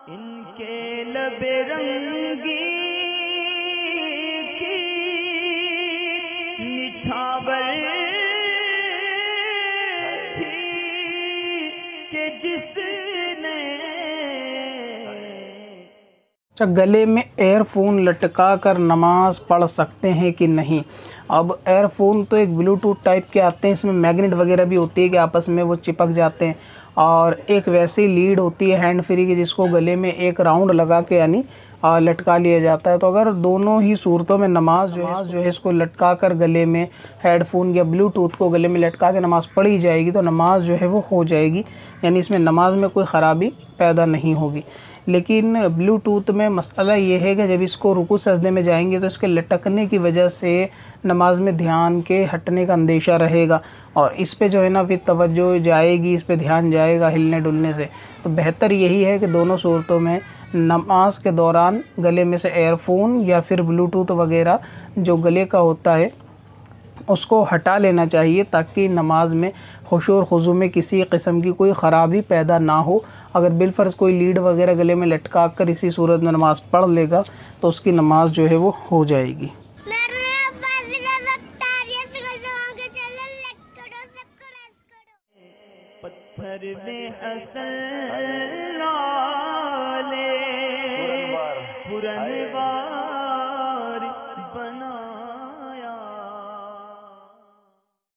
इनके लबे रंगी की निछावर थी कि जिसने। अच्छा, गले में एयरफोन लटका कर नमाज पढ़ सकते हैं कि नहीं। अब एयरफोन तो एक ब्लूटूथ टाइप के आते हैं, इसमें मैग्नेट वगैरह भी होती है कि आपस में वो चिपक जाते हैं, और एक वैसी लीड होती है हैंड फ्री की जिसको गले में एक राउंड लगा के यानी लटका लिया जाता है। तो अगर दोनों ही सूरतों में नमाज जो है इसको लटका कर गले में हेडफोन या ब्लूटूथ को गले में लटका के नमाज़ पढ़ी जाएगी तो नमाज जो है वो हो जाएगी, यानी इसमें नमाज में कोई ख़राबी पैदा नहीं होगी। लेकिन ब्लूटूथ में मसला ये है कि जब इसको रुकू सजदे में जाएंगे तो इसके लटकने की वजह से नमाज में ध्यान के हटने का अंदेशा रहेगा, और इस पे जो है ना फिर तवज्जो जाएगी, इस पे ध्यान जाएगा हिलने डुलने से। तो बेहतर यही है कि दोनों सूरतों में नमाज के दौरान गले में से एयरफोन या फिर ब्लूटूथ वगैरह जो गले का होता है उसको हटा लेना चाहिए, ताकि नमाज में खुशू और खुज़ू में किसी किस्म की कोई ख़राबी पैदा ना हो। अगर बिलफ़र्ज़ कोई लीड वगैरह गले में लटका कर इसी सूरत में नमाज़ पढ़ लेगा तो उसकी नमाज जो है वो हो जाएगी। पत्थर में असल नाले पुरनवार